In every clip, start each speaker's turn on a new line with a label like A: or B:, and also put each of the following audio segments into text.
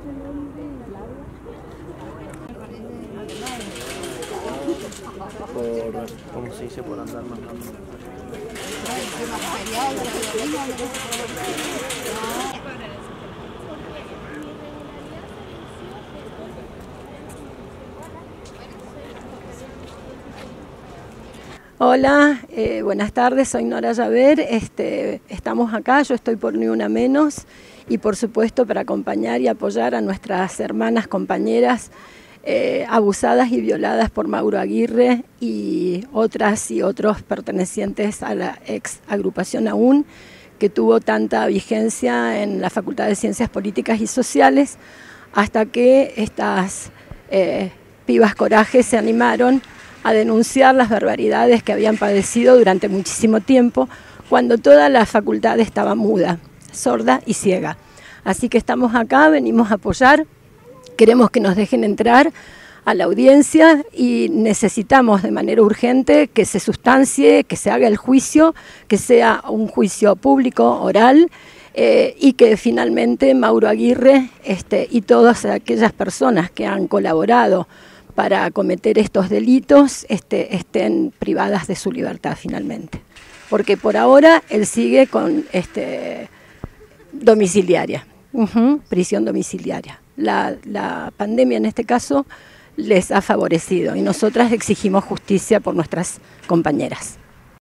A: ¿Cómo se dice? Por andar mandando.
B: Hola, buenas tardes, soy Nora Llaver, estamos acá, yo estoy por Ni Una Menos y por supuesto para acompañar y apoyar a nuestras hermanas, compañeras abusadas y violadas por Mauro Aguirre y otras y otros pertenecientes a la ex agrupación AUN, que tuvo tanta vigencia en la Facultad de Ciencias Políticas y Sociales, hasta que estas pibas corajes se animaron a denunciar las barbaridades que habían padecido durante muchísimo tiempo, cuando toda la facultad estaba muda, sorda y ciega. Así que estamos acá, venimos a apoyar, queremos que nos dejen entrar a la audiencia y necesitamos de manera urgente que se sustancie, que se haga el juicio, que sea un juicio público, oral, y que finalmente Mauro Aguirre y todas aquellas personas que han colaborado para cometer estos delitos estén privadas de su libertad finalmente. Porque por ahora él sigue con domiciliaria, prisión domiciliaria. La pandemia en este caso les ha favorecido y nosotras exigimos justicia por nuestras compañeras.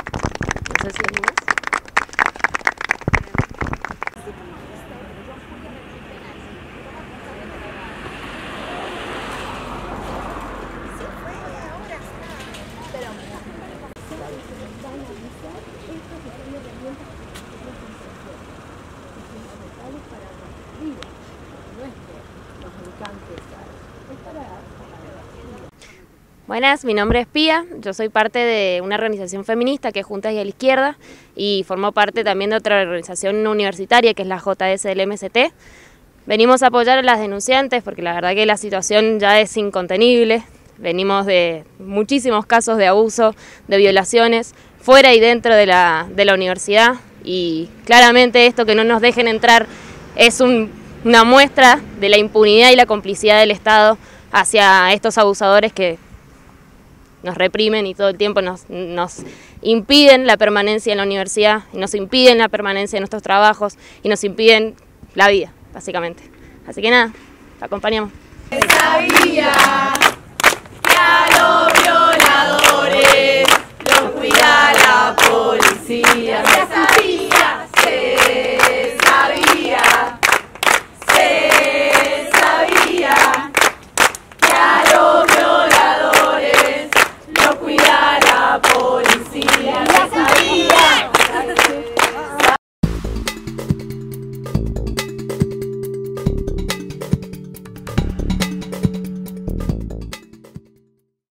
C: Buenas, mi nombre es Pía, yo soy parte de una organización feminista que es Juntas y a la Izquierda y formo parte también de otra organización universitaria que es la JS del MST. Venimos a apoyar a las denunciantes porque la verdad que la situación ya es incontenible, venimos de muchísimos casos de abuso, de violaciones, fuera y dentro de la universidad y claramente esto que no nos dejen entrar es una muestra de la impunidad y la complicidad del Estado hacia estos abusadores que nos reprimen y todo el tiempo nos impiden la permanencia en la universidad, y nos impiden la permanencia en nuestros trabajos y nos impiden la vida, básicamente. Así que nada, te acompañamos.
D: ¡Esa vía!